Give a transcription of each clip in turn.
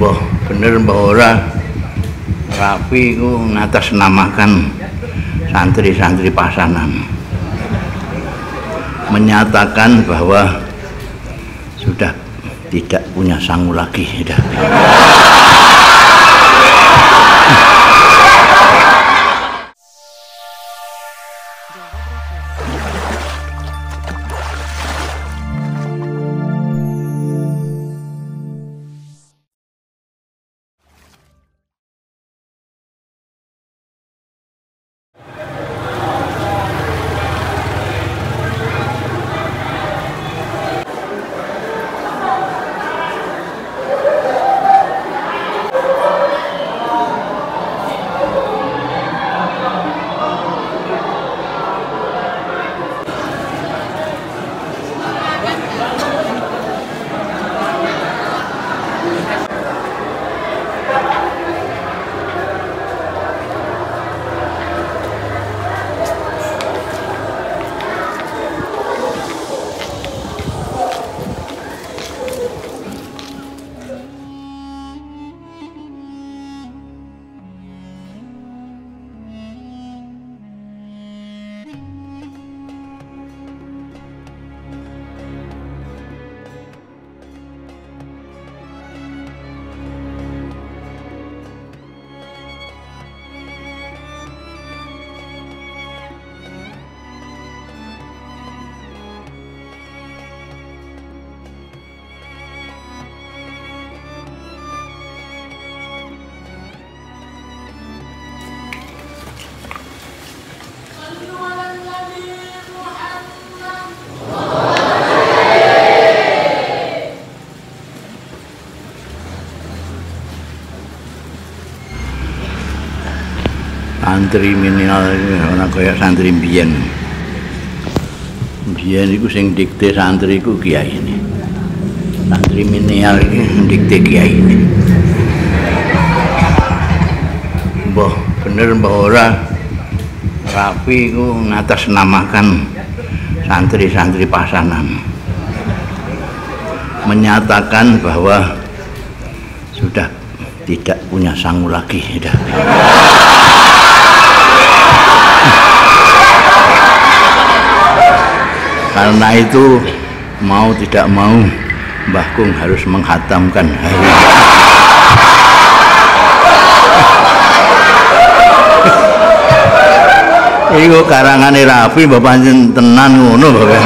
Mbah bener mbah ora Rafi iku ngatasnamakan santri-santri Pasanan, menyatakan bahwa sudah tidak punya sangu lagi. Sudah. Santri minimal ana kaya santri mbiyen. Mbiyen iku sing dikte santri iku kiai ini. Santri minimal iki dikte kiai ini. Mbah bener mbah ora Rafi iku ngatasnamakan santri-santri Pasanan, menyatakan bahwa sudah tidak punya sangu lagi. Sudah. Karena itu mau tidak mau Mbah Kung harus menghatamkan hari. Iku karangane Rafi Mbah pancen tenan ngono Bapak.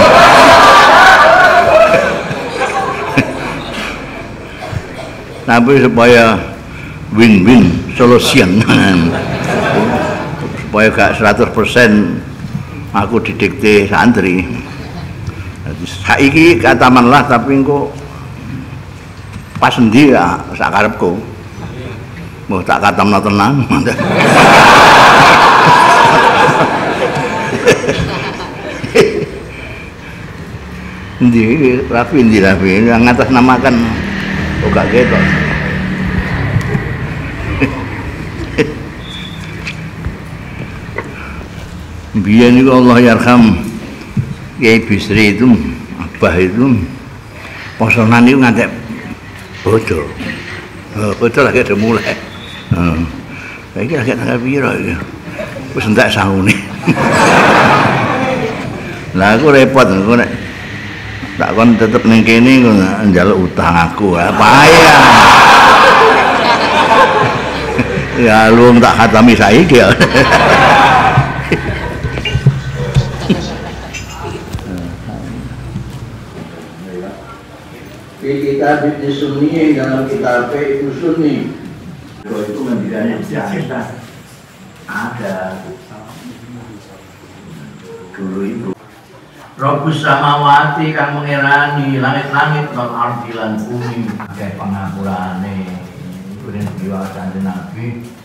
Tapi supaya win-win solution. Supaya gak 100% aku didikte santri. Saiki katamanlah tapi engko pas endi ya sak karepku. Mbah tak katamno tenan. Endi Rafi ngatasnamakan kok gak ketok. Biyen niku Allah yarham Kiai Bisri itu, Abah itu posonan itu ngantek bodol. Bodol lagi ada mulai. Ini lagi ada pira iki. Wis entek sangune. Lah aku repot aku nek tak kon tetep ning kene njaluk utang aku. Payah. Ya lu tak khatami saiki ya. Kitab Ibnu Sunni dalam kitab Ibnu Sunni itu mendirikannya biasa ada dulu itu Rabbus samawati kang mengerani langit-langit wal ardi lan bumi akeh pangapurane kuwi diwaca Nabi